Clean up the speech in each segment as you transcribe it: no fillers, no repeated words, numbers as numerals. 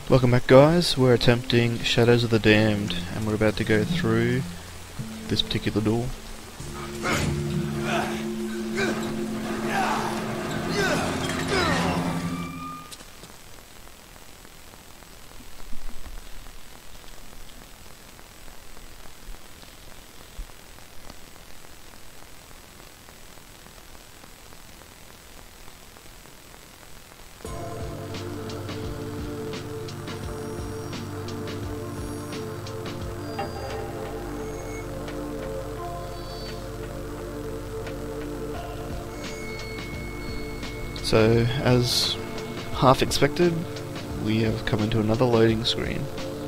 Welcome back, guys. We're attempting Shadows of the Damned and we're about to go through this particular door. So, as half expected, we have come into another loading screen.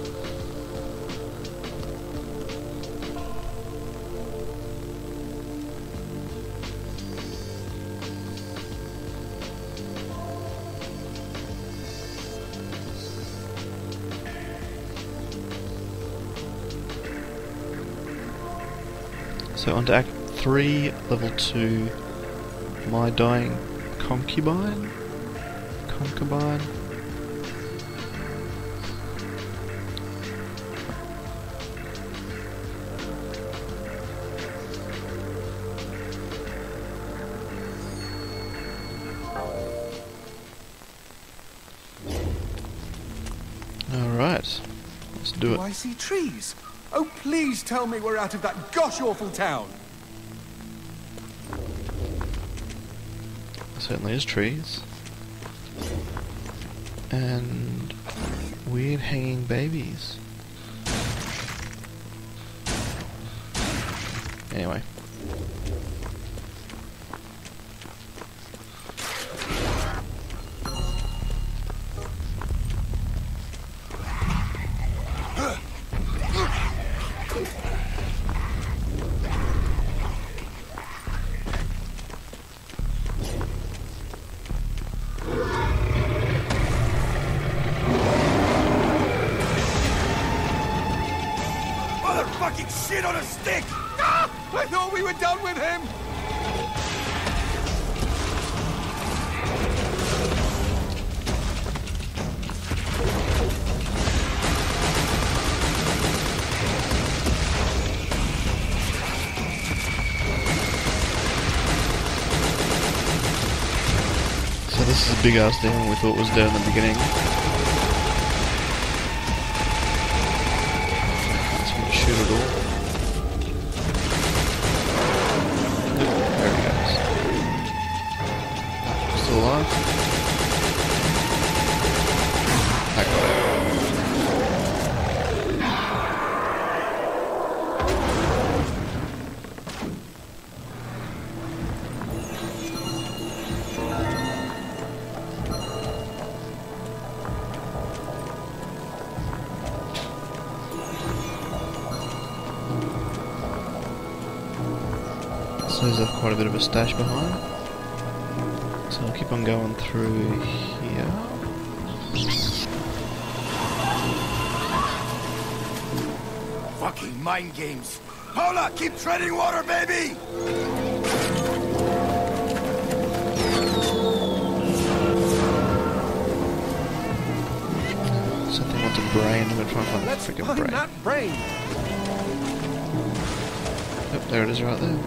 So on to Act 3, Level 2, My Dying Concubine? Alright, let's do it. Do I see trees? Oh, please tell me we're out of that gosh-awful town! Certainly is trees. And weird hanging babies. Anyway. Fucking shit on a stick! Ah! I thought we were done with him! So this is a big ass demon we thought was dead in the beginning. Shoot it all. There he goes. Still alive? I got it. So there's quite a bit of a stash behind. So I'll keep on going through here. Fucking mind games! Paula, keep treading water, baby! Something wants a brain. I'm gonna try and find the freaking brain. That brain! Yep, there it is right there.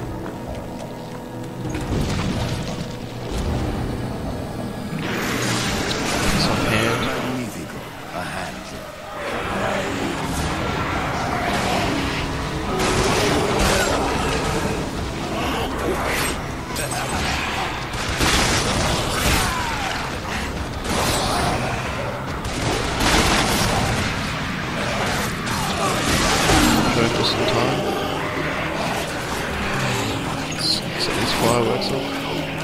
Some hand. A hand. Going just in time. Set these fireworks off.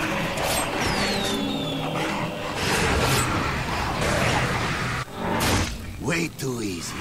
Way too easy.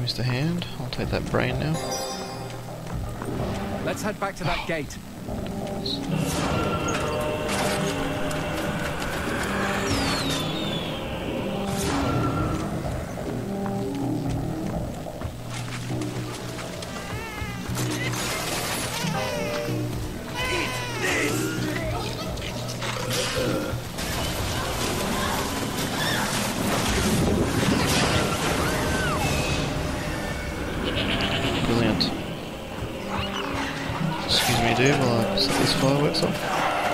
Mr. Hand. I'll take that brain now. Let's head back to that gate. Brilliant. Excuse me, dude, while I set these fireworks off.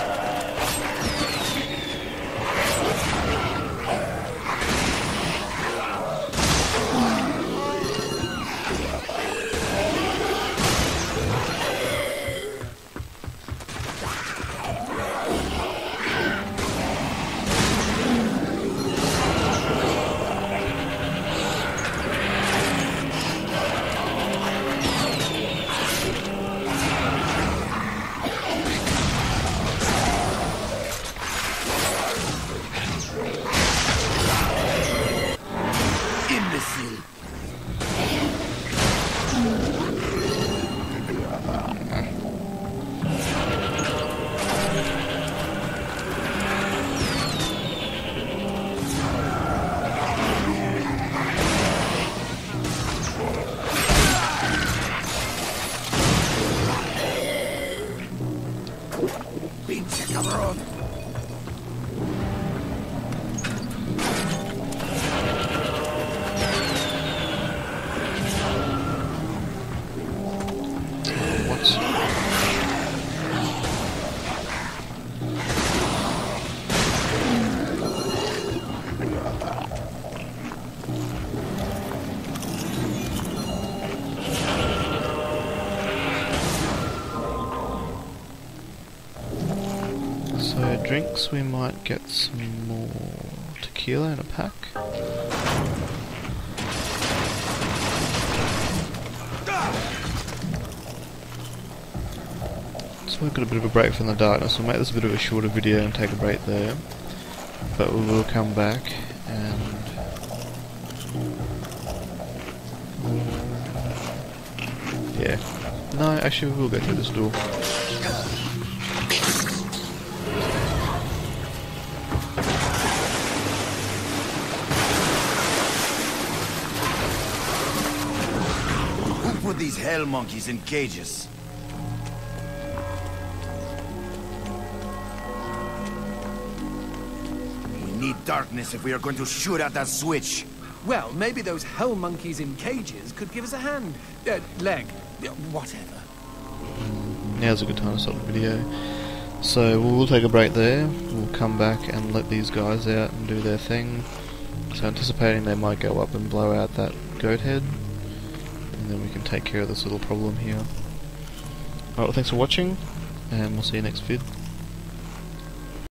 Pinche cabrón. So drinks, we might get some more tequila in a pack. So we've got a bit of a break from the darkness. We'll make this a bit of a shorter video and take a break there. But we will come back and... yeah. No, actually we will go through this door. Who put these hell monkeys in cages? We need darkness if we are going to shoot at that switch. Well, maybe those hell monkeys in cages could give us a hand. Leg. Whatever. Now's a good time to stop the video. So we'll take a break there. We'll come back and let these guys out and do their thing. So anticipating they might go up and blow out that goat head. And then we can take care of this little problem here. Alright, well, thanks for watching, and we'll see you next vid.